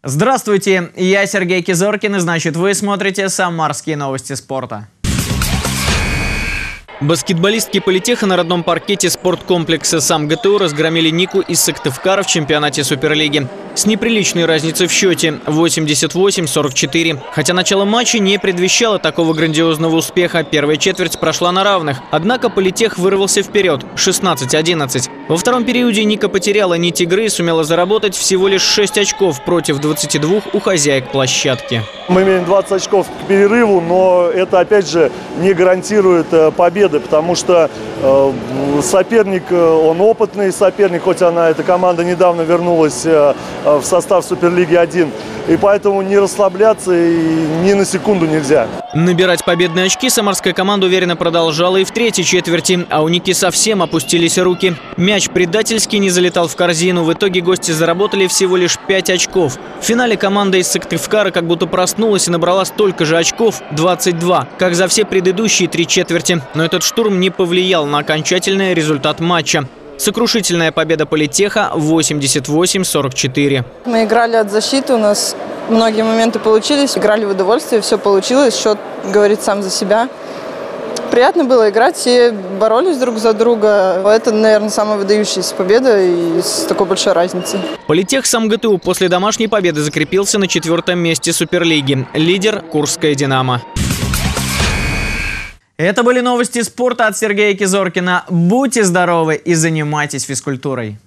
Здравствуйте, я Сергей Кизоркин, и значит вы смотрите «Самарские новости спорта». Баскетболистки Политеха на родном паркете спорткомплекса СамГТУ разгромили Нику из Сыктывкара в чемпионате Суперлиги. С неприличной разницей в счете – 88-44. Хотя начало матча не предвещало такого грандиозного успеха. Первая четверть прошла на равных. Однако Политех вырвался вперед – 16-11. Во втором периоде Ника потеряла нить игры и сумела заработать всего лишь 6 очков против 22 у хозяек площадки. Мы имеем 20 очков к перерыву, но это опять же не гарантирует победы, потому что соперник, он опытный соперник, хоть эта команда недавно вернулась в состав Суперлиги 1. И поэтому не расслабляться и ни на секунду нельзя. Набирать победные очки самарская команда уверенно продолжала и в третьей четверти, а у Ники совсем опустились руки. Мяч предательски не залетал в корзину. В итоге гости заработали всего лишь 5 очков. В финале команда из Сыктывкара как будто проснулась и набрала столько же очков – 22, как за все предыдущие 3 четверти. Но этот штурм не повлиял на окончательный результат матча. Сокрушительная победа Политеха 88-44. Мы играли от защиты, у нас многие моменты получились, играли в удовольствие, все получилось, счет говорит сам за себя. Приятно было играть, все боролись друг за друга. Это, наверное, самая выдающаяся победа и с такой большой разницей. Политех СамГТУ после домашней победы закрепился на 4-м месте Суперлиги. Лидер – Курская «Динамо». Это были новости спорта от Сергея Кизоркина. Будьте здоровы и занимайтесь физкультурой.